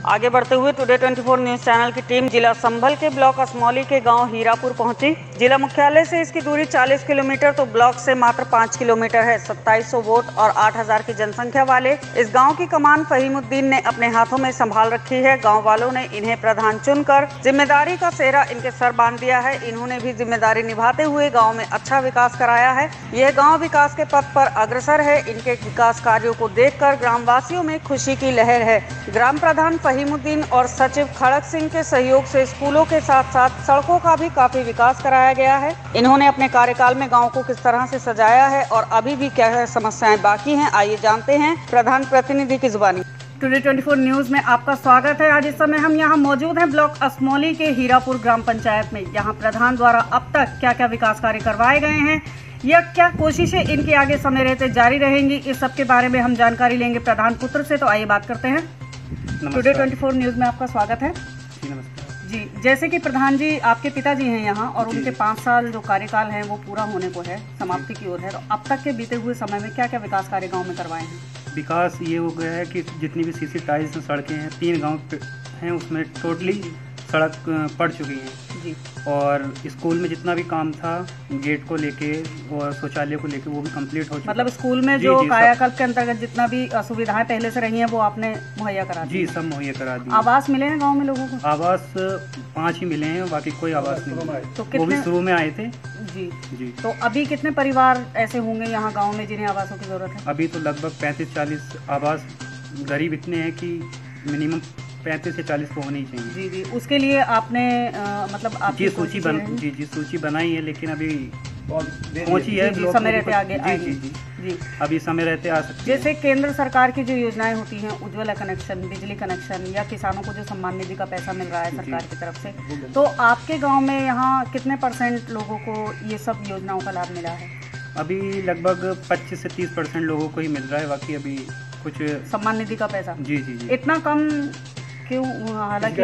आगे बढ़ते हुए टुडे 24 न्यूज चैनल की टीम जिला संभल के ब्लॉक असमौली के गांव हीरापुर पहुंची। जिला मुख्यालय से इसकी दूरी 40 किलोमीटर तो ब्लॉक से मात्र 5 किलोमीटर है। 2700 वोट और 8000 की जनसंख्या वाले इस गांव की कमान फहीमुद्दीन ने अपने हाथों में संभाल रखी है। गाँव वालों ने इन्हें प्रधान चुनकर जिम्मेदारी का सेहरा इनके सर बांध दिया है। इन्होंने भी जिम्मेदारी निभाते हुए गाँव में अच्छा विकास कराया है। यह गाँव विकास के पथ पर अग्रसर है। इनके विकास कार्यों को देखकर ग्रामवासियों में खुशी की लहर है। ग्राम प्रधान फहीमुद्दीन और सचिव खड़क सिंह के सहयोग से स्कूलों के साथ साथ सड़कों का भी काफी विकास कराया गया है। इन्होंने अपने कार्यकाल में गांव को किस तरह से सजाया है और अभी भी क्या समस्याएं बाकी हैं, आइए जानते हैं प्रधान प्रतिनिधि की जुबानी। टुडे 24 न्यूज में आपका स्वागत है। आज इस समय हम यहाँ मौजूद हैं ब्लॉक असमौली के हीरापुर ग्राम पंचायत में। यहाँ प्रधान द्वारा अब तक क्या क्या विकास कार्य करवाए गए हैं या क्या कोशिशें इनके आगे समय रहते जारी रहेंगी, इस सब के बारे में हम जानकारी लेंगे प्रधान पुत्र से। तो आइए बात करते हैं। टुडे 24 न्यूज़ में आपका स्वागत है। जी नमस्कार जी, जैसे कि प्रधान जी आपके पिताजी हैं यहाँ और उनके 5 साल जो कार्यकाल है वो पूरा होने को है, समाप्ति की ओर है, तो अब तक के बीते हुए समय में क्या क्या विकास कार्य गाँव में करवाए हैं? विकास ये हो गया है कि जितनी भी सीसी टाइल्स सड़कें हैं 3 गांव हैं उसमें टोटली सड़क पड़ चुकी हैं जी। और स्कूल में जितना भी काम था गेट को लेके और शौचालय को लेके वो भी कंप्लीट हो चुका। मतलब स्कूल में जो कायाकल्प के अंतर्गत जितना भी सुविधाएं पहले से रही हैं वो आपने मुहैया करा दी? जी, सब मुहैया करा दी। आवास मिले हैं गांव में लोगों को? आवास 5 ही मिले हैं, बाकी कोई आवास नहीं मिले। तो वो भी शुरू में आए थे। जी जी। तो अभी कितने परिवार ऐसे होंगे यहाँ गाँव में जिन्हें आवासों की जरूरत है? अभी तो लगभग 35-40 आवास, गरीब इतने हैं कि मिनिमम 35 से 40 तो होने ही चाहिए। जी जी, उसके लिए आपने मतलब आपकी सूची बनाई है, लेकिन अभी पहुंची है। जी, समय रहते आगे जी जी जी अभी समय रहते आ सकते हैं। जैसे केंद्र सरकार की जो योजनाएं होती हैं, उज्ज्वला कनेक्शन, बिजली कनेक्शन या किसानों को जो सम्मान निधि का पैसा मिल रहा है सरकार की तरफ से, तो आपके गाँव में यहाँ कितने % लोगों को ये सब योजनाओं का लाभ मिला है? अभी लगभग 25 से 30% लोगों को ही मिल रहा है, बाकी अभी कुछ सम्मान निधि का पैसा। जी जी जी। इतना कम क्यों? हालांकि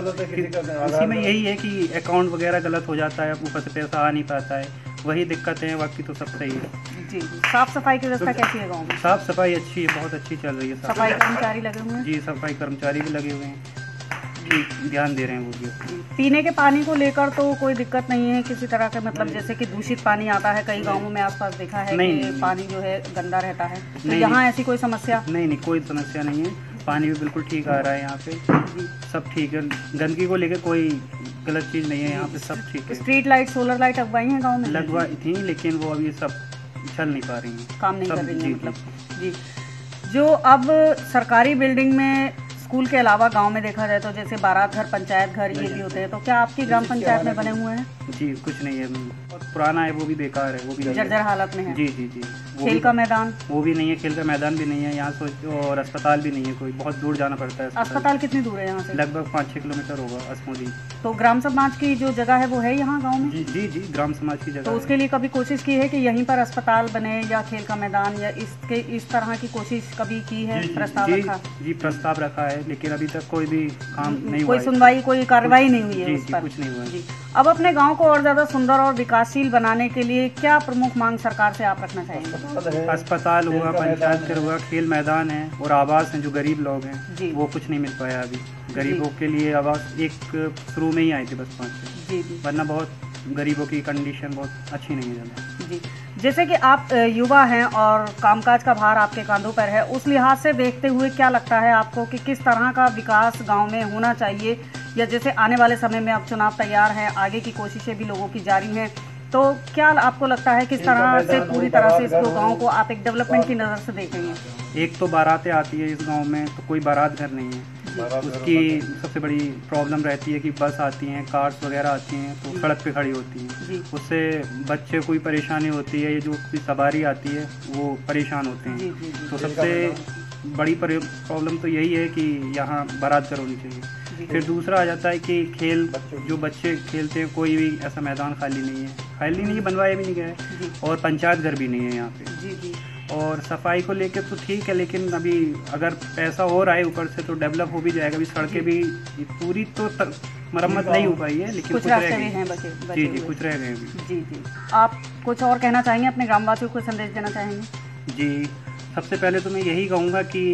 इसी में यही है कि अकाउंट वगैरह गलत हो जाता है, ऊपर से पैसा आ नहीं पाता है, वही दिक्कत है, बाकी तो सब सही है। जी। साफ सफाई की व्यवस्था कैसी है गाँव में? साफ सफाई अच्छी है, बहुत अच्छी चल रही है। सफाई कर्मचारी लगे हुए हैं? जी, सफाई कर्मचारी भी लगे हुए हैं, ध्यान दे रहे हैं वो भी। पीने के पानी को लेकर तो कोई दिक्कत नहीं है किसी तरह का? मतलब जैसे कि दूषित पानी आता है कई गाँवों में, आसपास देखा है कि पानी जो है गंदा रहता है, तो यहाँ ऐसी कोई समस्या? नहीं, कोई समस्या नहीं है, पानी भी बिल्कुल ठीक आ रहा है यहाँ पे। सब ठीक है, गंदगी को लेकर कोई गलत चीज़ नहीं है यहाँ पे, सब ठीक है। स्ट्रीट लाइट, सोलर लाइट लगवाई हैं गाँव में? लगवाई थी, लेकिन वो अभी सब चल नहीं पा रही हैं, काम नहीं कर रही है मतलब। जी, जो अब सरकारी बिल्डिंग में स्कूल के अलावा गांव में देखा जाए तो जैसे बारात घर, पंचायत घर ये भी होते हैं, तो क्या आपकी ग्राम पंचायत में बने हुए हैं? जी, कुछ नहीं है, बहुत पुराना है, वो भी बेकार है, वो भी जर्जर हालत में है। जी जी जी। खेल का मैदान? वो भी नहीं है, खेल का मैदान भी नहीं है यहाँ, और अस्पताल भी नहीं है, कोई बहुत दूर जाना पड़ता है। अस्पताल कितनी दूर है यहाँ से? लगभग 5-6 किलोमीटर होगा असमौली। तो ग्राम समाज की जो जगह है वो है यहाँ गाँव में? जी जी, ग्राम समाज की जगह। तो उसके लिए कभी कोशिश की है कि यहीं पर अस्पताल बने या खेल का मैदान या इस तरह की कोशिश कभी की है? प्रस्ताव रखा? जी, प्रस्ताव रखा है, लेकिन अभी तक कोई भी काम नहीं हुआ, कोई सुनवाई, कोई कार्रवाई नहीं हुई है उस पर? कुछ नहीं हुआ जी। अब अपने गांव को और ज्यादा सुंदर और विकासशील बनाने के लिए क्या प्रमुख मांग सरकार से आप रखना चाहेंगे? अस्पताल हुआ, पंचायत घर हुआ, खेल मैदान है और आवास हैं, जो गरीब लोग हैं वो कुछ नहीं मिल पाया अभी। गरीबों के लिए आवास एक शुरू में ही आए थे बस 5 जी, वरना बहुत गरीबों की कंडीशन बहुत अच्छी नहीं है जी। जैसे कि आप युवा हैं और कामकाज का भार आपके कांधों पर है, उस लिहाज से देखते हुए क्या लगता है आपको कि किस तरह का विकास गांव में होना चाहिए, या जैसे आने वाले समय में अब चुनाव तैयार हैं, आगे की कोशिशें भी लोगों की जारी हैं, तो क्या आपको लगता है किस तरह से पूरी तरह से इस गाँव को आप एक डेवलपमेंट की नज़र से देख रही हैं? एक तो बारातें आती है इस गाँव में, तो कोई बारात घर नहीं है, उसकी सबसे बड़ी प्रॉब्लम रहती है कि बस आती हैं, कार्स वगैरह आती हैं तो सड़क पे खड़ी होती हैं, उससे बच्चे कोई परेशानी होती है, ये जो कोई सवारी आती है वो परेशान होते हैं। तो सबसे बड़ी प्रॉब्लम तो यही है कि यहाँ बारात घर होनी चाहिए। फिर दूसरा आ जाता है कि खेल, जो बच्चे खेलते हैं, कोई भी ऐसा मैदान खाली नहीं है, बनवाया भी नहीं गया है, और पंचायत घर भी नहीं है यहाँ पे। और सफाई को लेकर तो ठीक है, लेकिन अभी अगर पैसा हो रहा है ऊपर से तो डेवलप हो भी जाएगा। अभी सड़कें भी पूरी तो मरम्मत नहीं हो पाई है, लेकिन कुछ रह गए हैं। जी जी, कुछ रह गए हैं। जी जी, आप कुछ और कहना चाहेंगे, अपने ग्रामवासियों को संदेश देना चाहेंगे? जी, सबसे पहले तो मैं यही कहूँगा कि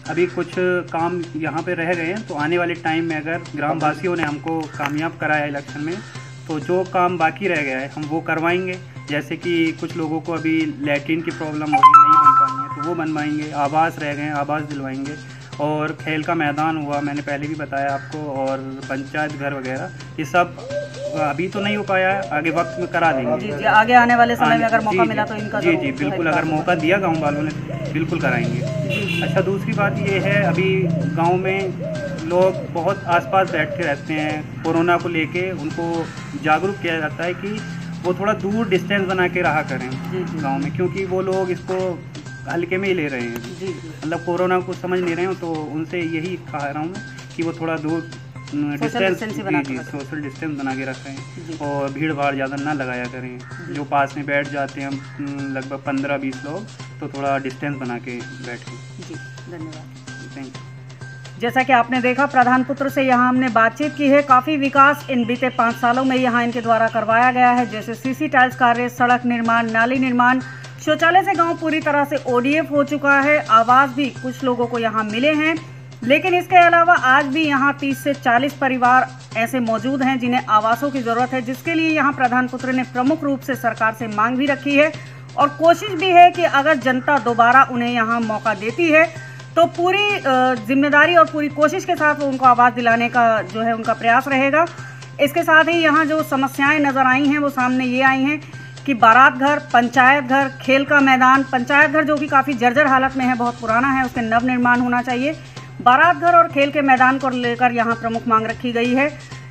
अभी कुछ काम यहाँ पे रह गए हैं, तो आने वाले टाइम में अगर ग्रामवासियों ने हमको कामयाब कराया इलेक्शन में, तो जो काम बाकी रह गया है हम वो करवाएंगे। जैसे कि कुछ लोगों को अभी लैट्रिन की प्रॉब्लम होगी, नहीं बन पाई है, तो वो बनवाएंगे। आवास रह गए हैं, आवास दिलवाएंगे। और खेल का मैदान हुआ, मैंने पहले भी बताया आपको, और पंचायत घर वगैरह, ये सब अभी तो नहीं हो पाया है, आगे वक्त में करा देंगे। जी, आगे आने वाले समय में अगर मौका मिला तो इनका जी बिल्कुल, अगर मौका दिया गाँव वालों ने बिल्कुल कराएंगे। अच्छा, दूसरी बात ये है, अभी गाँव में लोग बहुत आसपास बैठ के रहते हैं। कोरोना को लेके उनको जागरूक किया जाता है कि वो थोड़ा दूर डिस्टेंस बना के रहा करें गांव में, क्योंकि वो लोग इसको हल्के में ही ले रहे हैं। मतलब कोरोना को समझ नहीं रहे हो, तो उनसे यही कह रहा हूँ कि वो थोड़ा दूर डिस्टेंस सोशल डिस्टेंस बना के रखें और भीड़ भाड़ ज़्यादा ना लगाया करें। जो पास में बैठ जाते हैं हम लगभग 15-20 लोग, तो थोड़ा डिस्टेंस बना के बैठें। जी, धन्यवाद। Thank you. जैसा कि आपने देखा, प्रधान पुत्र से यहाँ हमने बातचीत की है। काफ़ी विकास इन बीते 5 सालों में यहाँ इनके द्वारा करवाया गया है, जैसे सीसी टाइल्स कार्य, सड़क निर्माण, नाली निर्माण, शौचालय से गांव पूरी तरह से ODF हो चुका है। आवास भी कुछ लोगों को यहाँ मिले हैं, लेकिन इसके अलावा आज भी यहाँ 30 से 40 परिवार ऐसे मौजूद हैं जिन्हें आवासों की ज़रूरत है, जिसके लिए यहाँ प्रधान पुत्र ने प्रमुख रूप से सरकार से मांग भी रखी है और कोशिश भी है कि अगर जनता दोबारा उन्हें यहाँ मौका देती है तो पूरी जिम्मेदारी और पूरी कोशिश के साथ वो उनको आवास दिलाने का जो है उनका प्रयास रहेगा। इसके साथ ही यहाँ जो समस्याएं नज़र आई हैं वो सामने ये आई हैं कि बारात घर, पंचायत घर, खेल का मैदान, पंचायत घर जो कि काफ़ी जर्जर हालत में है, बहुत पुराना है, उसके नवनिर्माण होना चाहिए। बारात घर और खेल के मैदान को लेकर यहाँ प्रमुख मांग रखी गई है।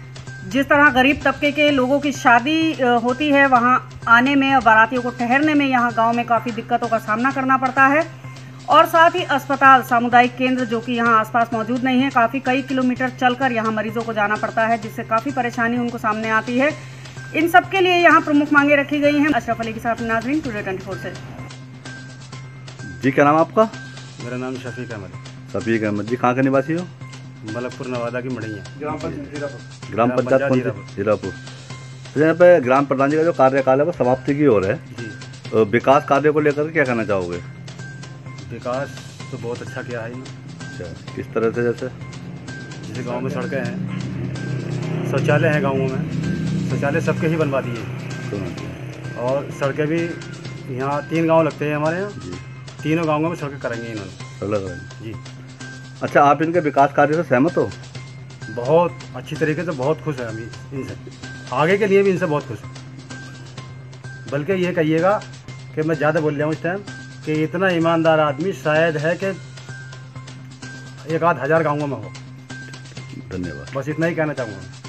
जिस तरह गरीब तबके के लोगों की शादी होती है, वहाँ आने में और बारातियों को ठहरने में यहाँ गाँव में काफ़ी दिक्कतों का सामना करना पड़ता है। और साथ ही अस्पताल, सामुदायिक केंद्र जो कि यहाँ आसपास मौजूद नहीं है, काफ़ी कई किलोमीटर चलकर यहाँ मरीजों को जाना पड़ता है, जिससे काफ़ी परेशानी उनको सामने आती है। इन सब के लिए यहाँ प्रमुख मांगे रखी गई हैं। अशरफ अली के साथ नाजरीन, टुडे 24 से। जी, क्या नाम आपका? मेरा नाम शफीक अहमद। शफीक अहमद जी, कहाँ के निवासी हो? मलकपुर नवादा की मड़ैया। ग्राम पंचायत कौन सी? जीरापुर। तो यहाँ पे ग्राम प्रधान जी का जो कार्यकाल है वो समाप्ति की ओर है जी। तो विकास कार्य को लेकर क्या कहना चाहोगे? विकास तो बहुत अच्छा किया है। अच्छा, किस तरह से? जैसे गांव में सड़कें हैं, शौचालय हैं गाँवों में, शौचालय सबके ही बनवा दिए। और सड़कें भी यहाँ 3 गांव लगते हैं हमारे यहाँ, तीनों गाँवों में सड़कें करेंगे इन्होंने जी। अच्छा, आप इनके विकास कार्य से सहमत हो? बहुत अच्छी तरीके से, बहुत खुश हैं अभी इनसे, आगे के लिए भी इनसे बहुत खुश हैं। बल्कि ये कहिएगा कि मैं ज़्यादा बोल रहा हूँ इस टाइम कि इतना ईमानदार आदमी शायद है कि 1-8 हज़ार गाँवों में हो। धन्यवाद। बस इतना ही कहना चाहूँगा।